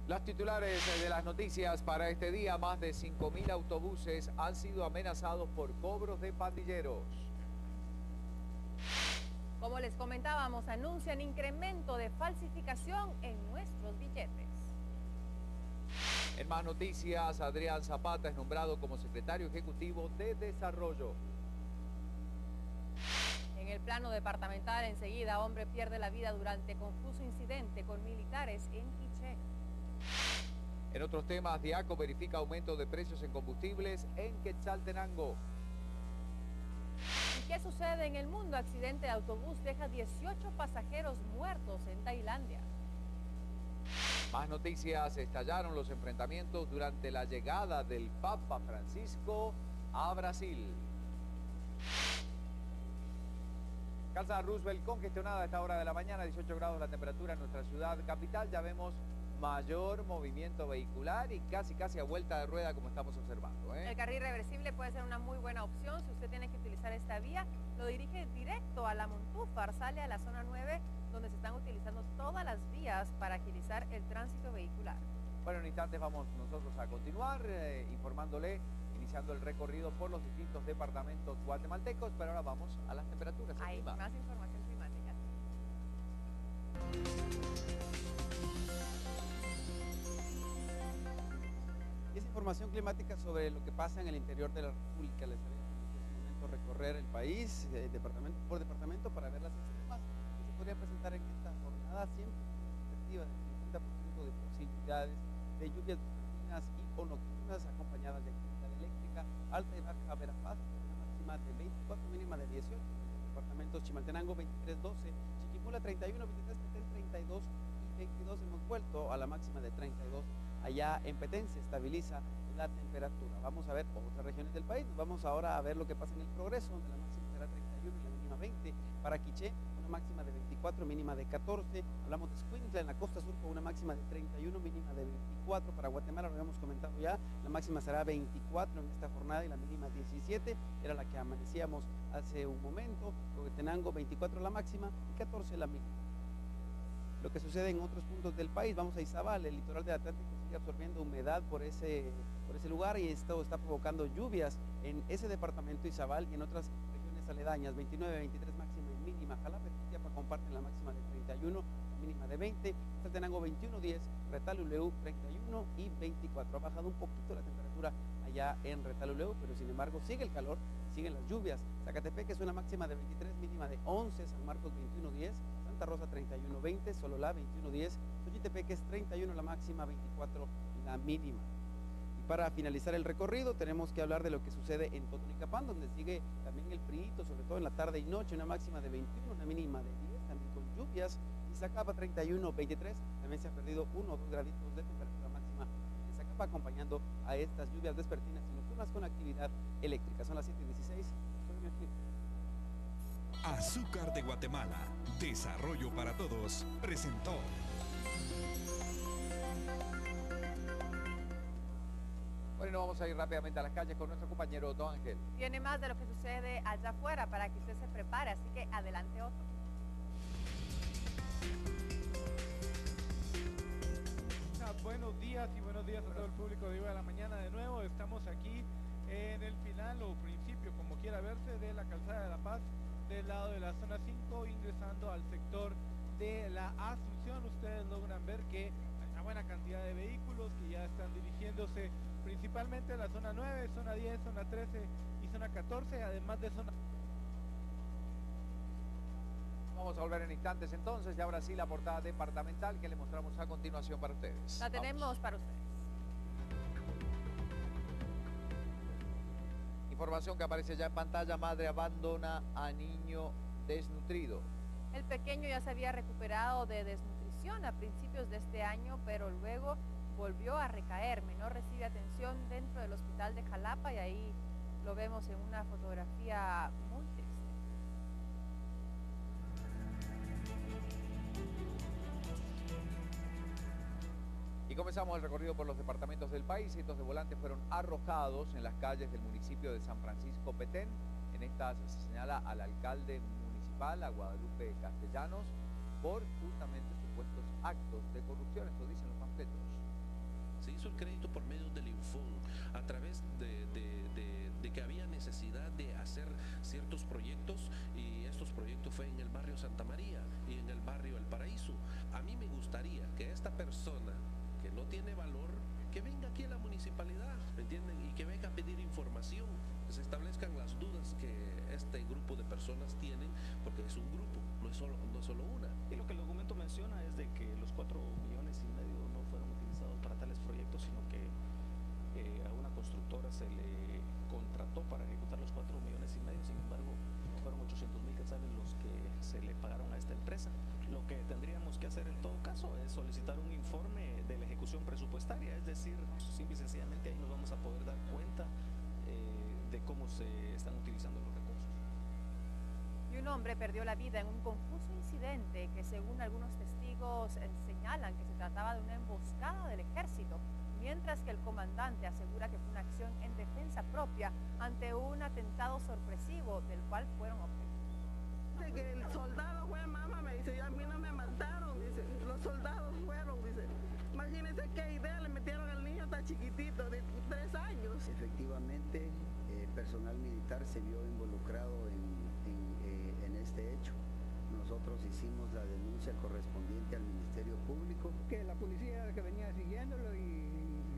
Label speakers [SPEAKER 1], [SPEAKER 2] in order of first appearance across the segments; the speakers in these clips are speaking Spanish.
[SPEAKER 1] Las titulares de las noticias para este día: más de 5.000 autobuses han sido amenazados por cobros de pandilleros.
[SPEAKER 2] Como les comentábamos, anuncian incremento de falsificación en nuestros billetes.
[SPEAKER 1] En más noticias, Adrián Zapata es nombrado como secretario ejecutivo de Desarrollo.
[SPEAKER 2] En el plano departamental, enseguida, hombre pierde la vida durante confuso incidente con militares en Quiché.
[SPEAKER 1] En otros temas, Diaco verifica aumento de precios en combustibles en Quetzaltenango.
[SPEAKER 2] ¿Y qué sucede en el mundo? Accidente de autobús deja 18 pasajeros muertos en Tailandia.
[SPEAKER 1] Más noticias: estallaron los enfrentamientos durante la llegada del Papa Francisco a Brasil. Calzada Roosevelt congestionada a esta hora de la mañana, 18 grados la temperatura en nuestra ciudad capital. Ya vemos mayor movimiento vehicular y casi a vuelta de rueda, como estamos observando,
[SPEAKER 2] El carril reversible puede ser una muy buena opción si usted tiene que utilizar esta vía. Lo dirige directo a la Montúfar, sale a la zona 9, donde se están utilizando todas las vías para agilizar el tránsito vehicular.
[SPEAKER 1] Bueno, en instantes vamos nosotros a continuar informándole, iniciando el recorrido por los distintos departamentos guatemaltecos, pero ahora vamos a las temperaturas.
[SPEAKER 2] Hay más información climática.
[SPEAKER 3] Es información climática sobre lo que pasa en el interior de la República. Les haré en este momento recorrer el país, departamento por departamento, para ver las extremas que se podría presentar en esta jornada, siempre con perspectiva del 50% de posibilidades de lluvias matutinas y o nocturnas acompañadas de actividad eléctrica, alta y baja Verapaz, una máxima de 24, mínima de 18. En los departamentos Chimaltenango 23-12, Chiquimula 31, 23, Petén 32 y 22. Hemos vuelto a la máxima de 32. Allá en Petén se estabiliza la temperatura. Vamos a ver otras regiones del país. Vamos ahora a ver lo que pasa en el Progreso, donde la máxima será 31 y la mínima 20. Para Quiché, una máxima de 24, mínima de 14. Hablamos de Escuintla en la costa sur con una máxima de 31, mínima de 24. Para Guatemala, lo habíamos comentado ya, la máxima será 24 en esta jornada y la mínima 17. Era la que amanecíamos hace un momento. Tenango 24 la máxima y 14 la mínima. Lo que sucede en otros puntos del país, vamos a Izabal, el litoral del Atlántico sigue absorbiendo humedad por ese lugar, y esto está provocando lluvias en ese departamento Izabal y en otras regiones aledañas. 29, 23 máxima y mínima. Jalapa y Jutiapa comparten la máxima de 31, la mínima de 20. Quetzaltenango 21, 10, Retaluleu 31 y 24. Ha bajado un poquito la temperatura allá en Retaluleu, pero sin embargo sigue el calor, siguen las lluvias. Zacatepec es una máxima de 23, mínima de 11, San Marcos 21, 10, Santa Rosa 31, 20, Sololá 21, 10, Xochitepec es 31 la máxima, 24 la mínima. Y para finalizar el recorrido tenemos que hablar de lo que sucede en Totonicapán, donde sigue también el frío, sobre todo en la tarde y noche, una máxima de 21, una mínima de 10, también con lluvias. Iztacapa 31, 23, también se ha perdido 1 o 2 graditos de temperatura máxima en Iztacapa, acompañando a estas lluvias vespertinas y nocturnas con actividad eléctrica. Son las 7:16.
[SPEAKER 4] Azúcar de Guatemala, Desarrollo para Todos, presentó.
[SPEAKER 1] Bueno, vamos a ir rápidamente a las calles con nuestro compañero Don Ángel.
[SPEAKER 2] Tiene más de lo que sucede allá afuera para que usted se prepare, así que adelante otro.
[SPEAKER 5] Buenos días y buenos días a todo el público de Viva la Mañana. De nuevo estamos aquí en el final o principio, como quiera verse, de la calzada de La Paz, del lado de la zona 5, ingresando al sector de la Asunción. Ustedes logran ver que hay una buena cantidad de vehículos que ya están dirigiéndose principalmente a la zona 9, zona 10, zona 13 y zona 14, además de zona...
[SPEAKER 1] Vamos a volver en instantes entonces, y ahora sí la portada departamental que le mostramos a continuación para ustedes.
[SPEAKER 2] La tenemos para ustedes.
[SPEAKER 1] Información que aparece ya en pantalla: madre abandona a niño desnutrido.
[SPEAKER 2] El pequeño ya se había recuperado de desnutrición a principios de este año, pero luego volvió a recaer. Menor recibe atención dentro del hospital de Jalapa y ahí lo vemos en una fotografía muy triste.
[SPEAKER 1] Y comenzamos el recorrido por los departamentos del país. Cientos de volantes fueron arrojados en las calles del municipio de San Francisco Petén. En estas se señala al alcalde municipal, a Guadalupe Castellanos, por justamente supuestos actos de corrupción. Esto dicen los panfletos.
[SPEAKER 6] Se hizo el crédito por medio del Infón, a través de que había necesidad de hacer ciertos proyectos, y estos proyectos fue en el barrio Santa María y en el barrio El Paraíso. A mí me gustaría que esta persona que no tiene valor, que venga aquí a la municipalidad, ¿me entienden? Y que venga a pedir información, que se establezcan las dudas que este grupo de personas tienen, porque es un grupo, no es solo una.
[SPEAKER 7] Y lo que el documento menciona es de que los 4,5 millones no fueron utilizados para tales proyectos, sino que a una constructora se le contrató para ejecutar los 4,5 millones, sin embargo, fueron 800,000 quetzales los que se le pagaron a esta empresa. Lo que tendríamos que hacer en todo caso es solicitar un informe de la ejecución presupuestaria, es decir, simple y sencillamente ahí nos vamos a poder dar cuenta de cómo se están utilizando los recursos.
[SPEAKER 2] Y un hombre perdió la vida en un confuso incidente que, según algunos testigos, señalan que se trataba de una emboscada del ejército, mientras que el comandante asegura que fue una acción en defensa propia ante un atentado sorpresivo del cual fueron objetos.
[SPEAKER 8] Dice que el soldado fue, mamá, me dice, a mí no me mataron, dice, los soldados fueron, dice. Imagínense qué idea le metieron al niño tan chiquitito, de 3 años.
[SPEAKER 9] Efectivamente, el personal militar se vio involucrado en este hecho. Nosotros hicimos la denuncia correspondiente al Ministerio Público.
[SPEAKER 10] Que la policía que venía siguiéndolo y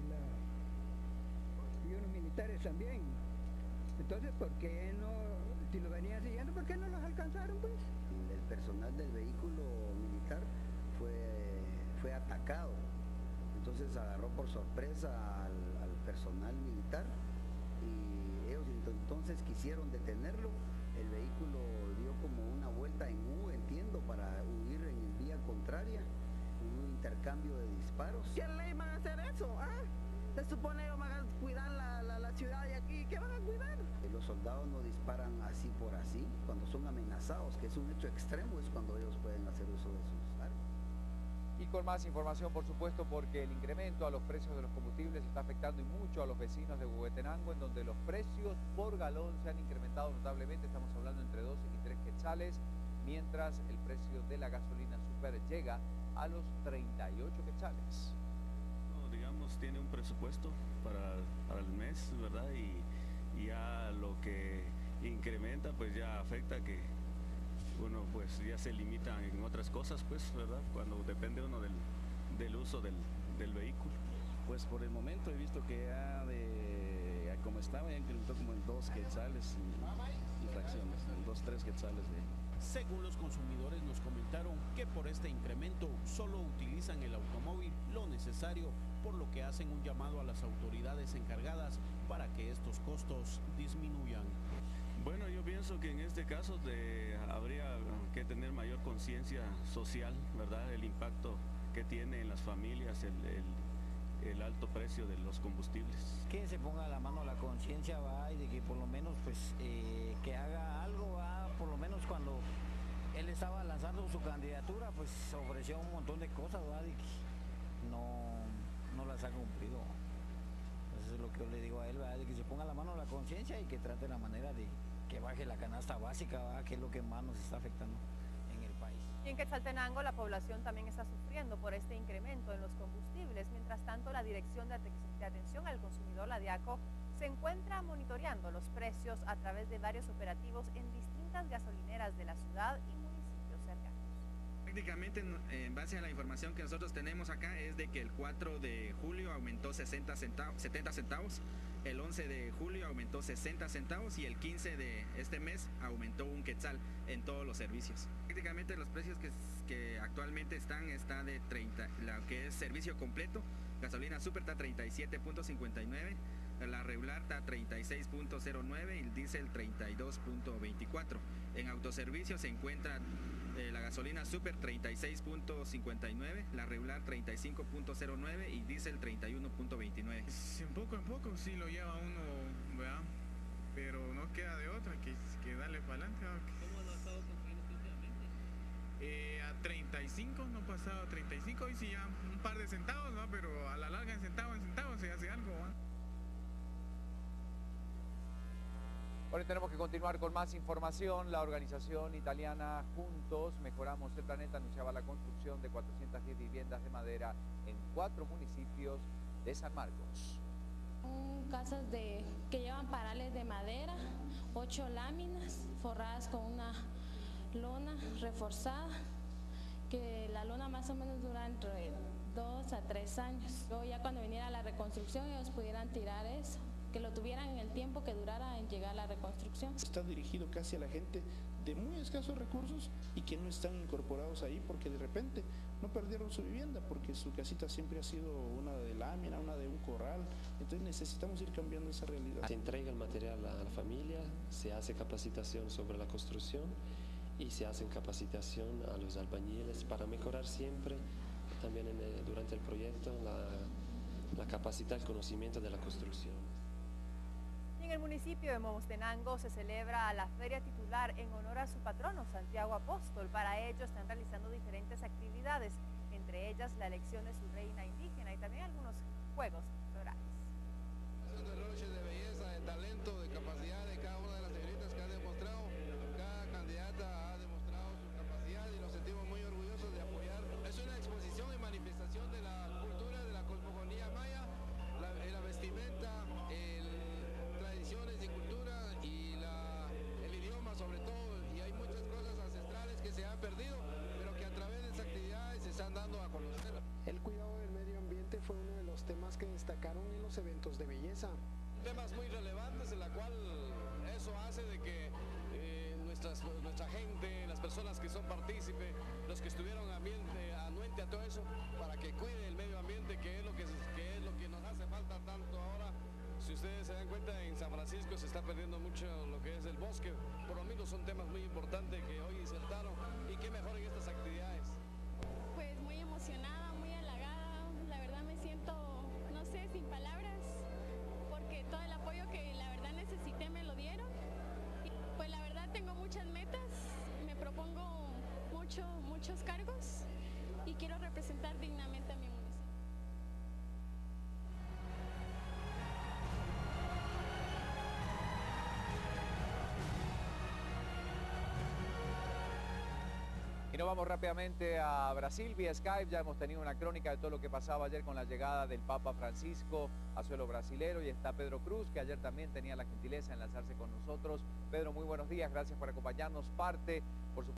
[SPEAKER 10] unos militares también. Entonces, ¿por qué no, si lo venían siguiendo, por qué no los alcanzaron, pues?
[SPEAKER 9] El personal del vehículo militar fue atacado. Entonces agarró por sorpresa al personal militar y ellos entonces quisieron detenerlo. El vehículo dio como una vuelta en U, entiendo, para huir en vía contraria, un intercambio de disparos.
[SPEAKER 8] ¿Qué ley van a hacer eso? ¿Ah? Se supone que van a cuidar la ciudad de aquí. ¿Qué van a cuidar?
[SPEAKER 9] Los soldados no disparan así por así. Cuando son amenazados, que es un hecho extremo, es cuando ellos pueden hacer uso de sus armas.
[SPEAKER 1] Y con más información, por supuesto, porque el incremento a los precios de los combustibles está afectando y mucho a los vecinos de Huehuetenango, en donde los precios por galón se han incrementado notablemente. Estamos hablando entre 12 y 3 quetzales, mientras el precio de la gasolina super llega a los 38 quetzales.
[SPEAKER 11] No, digamos, tiene un presupuesto para el mes, ¿verdad? Y ya lo que incrementa, pues ya afecta que uno pues ya se limita en otras cosas, pues, ¿verdad? Cuando depende uno del uso del vehículo.
[SPEAKER 7] Pues por el momento he visto que ya como estaba, ya incrementó como en 2 quetzales y fracciones, en 2, 3 quetzales de...
[SPEAKER 12] Según los consumidores nos comentaron que por este incremento solo utilizan el automóvil lo necesario, por lo que hacen un llamado a las autoridades encargadas para que estos costos disminuyan.
[SPEAKER 11] Bueno, yo pienso que en este caso habría que tener mayor conciencia social, ¿verdad? El impacto que tiene en las familias el alto precio de los combustibles.
[SPEAKER 13] Que se ponga la mano a la conciencia, va, y de que por lo menos pues que haga algo, va, por lo menos cuando él estaba lanzando su candidatura, pues ofreció un montón de cosas, va, y no las ha cumplido. Eso es lo que yo le digo a él, ¿verdad? De que se ponga la mano a la conciencia y que trate la manera de que baje la canasta básica, ¿verdad? Que es lo que más nos está afectando en el país.
[SPEAKER 2] Y en Quetzaltenango la población también está sufriendo por este incremento en los combustibles. Mientras tanto, la Dirección de Atención al Consumidor, la DIACO, se encuentra monitoreando los precios a través de varios operativos en distintas gasolineras de la ciudad y municipios cercanos.
[SPEAKER 14] Prácticamente, en base a la información que nosotros tenemos acá, es de que el 4 de julio aumentó 70 centavos, el 11 de julio aumentó 60 centavos y el 15 de este mes aumentó 1 quetzal en todos los servicios. Prácticamente los precios que actualmente está de 30, lo que es servicio completo, gasolina super está 37.59, la regular está 36.09 y el diésel 32.24. En autoservicio se encuentra la gasolina super 36.59, la regular 35.09 y diésel 31.29.
[SPEAKER 5] En poco sí lo lleva uno, ¿verdad? Pero no queda de otra que darle para adelante.
[SPEAKER 12] ¿Cómo lo ha estado construyendo últimamente?
[SPEAKER 5] A 35, no pasado a 35, hoy sí ya un par de centavos, ¿no? Pero a la larga en centavo se hace algo, ¿va?
[SPEAKER 1] Bueno, tenemos que continuar con más información. La organización italiana Juntos Mejoramos el Planeta anunciaba la construcción de 410 viviendas de madera en 4 municipios de San Marcos.
[SPEAKER 15] Casas que llevan parales de madera, 8 láminas forradas con una lona reforzada, que la lona más o menos dura entre 2 a 3 años. Luego ya cuando viniera la reconstrucción ellos pudieran tirar eso, que lo tuvieran en el tiempo que durara en llegar a la reconstrucción.
[SPEAKER 16] Está dirigido casi a la gente de muy escasos recursos y que no están incorporados ahí porque de repente no perdieron su vivienda porque su casita siempre ha sido una de lámina, una de un corral, entonces necesitamos ir cambiando esa realidad.
[SPEAKER 17] Se entrega el material a la familia, se hace capacitación sobre la construcción y se hace capacitación a los albañiles para mejorar siempre también durante el proyecto la capacidad, el conocimiento de la construcción.
[SPEAKER 2] En el municipio de Momostenango se celebra la feria titular en honor a su patrono, Santiago Apóstol. Para ello están realizando diferentes actividades, entre ellas la elección de su reina indígena y también algunos juegos florales.
[SPEAKER 18] Haciendo el noche de belleza, de talento, de capacidad de cada una de las señoritas que ha demostrado, cada candidata ha demostrado su capacidad y nos sentimos muy orgullosos de apoyar. Es una exposición y manifestación de la cultura, de la cosmogonía maya, la vestimenta, tradiciones y cultura y el idioma sobre todo, y hay muchas cosas ancestrales que se han perdido, pero que a través de esas actividades se están dando a conocer.
[SPEAKER 19] El cuidado del medio ambiente fue uno de los temas que destacaron en los eventos de belleza.
[SPEAKER 18] Temas muy relevantes en la cual eso hace de que nuestra gente, las personas que son partícipes, los que estuvieron anuente a todo eso, para que cuiden el medio ambiente, que es lo que nos hace falta tanto ahora. Si ustedes se dan cuenta, en San Francisco se está perdiendo mucho lo que es el bosque. Por lo menos son temas muy importantes que hoy insertaron y que mejoren estas actividades.
[SPEAKER 15] Pues muy emocionada, muy halagada. La verdad me siento, no sé, sin palabras, porque todo el apoyo que la verdad necesité me lo dieron. Y pues la verdad tengo muchas metas, me propongo muchos cargos y quiero representar dignamente a mi municipio.
[SPEAKER 1] Y nos vamos rápidamente a Brasil vía Skype. Ya hemos tenido una crónica de todo lo que pasaba ayer con la llegada del Papa Francisco a suelo brasilero, y está Pedro Cruz, que ayer también tenía la gentileza de enlazarse con nosotros. Pedro, muy buenos días, gracias por acompañarnos. Parte, por supuesto,